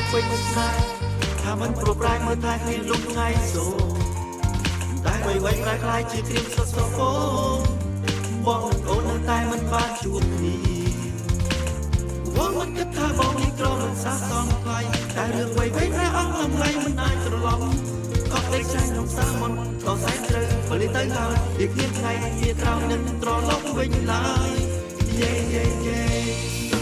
ពេញស្នេហ៍ថាមិនប្រប្រែមើលតែគ្នាលំថ្ងៃសូតែអ្វីៗប្រែក្លាយជាគ្រាមសុទ្ធស្រពោបងនិងអូននៅតែមិនបានជួបគ្នាបងមិនគិតថាបងនេះក្រមិនសះសំថ្លៃតែរឿងអ្វីៗប្រែអស់តម្លៃមិនអាចត្រឡប់ក៏ភ្លេចចាញ់ក្នុងសាមន្តក៏សែនត្រូវពលិទៅហើយពីគ្នាថ្ងៃជាក្រោយនឹងត្រឡប់វិញឡើយយេ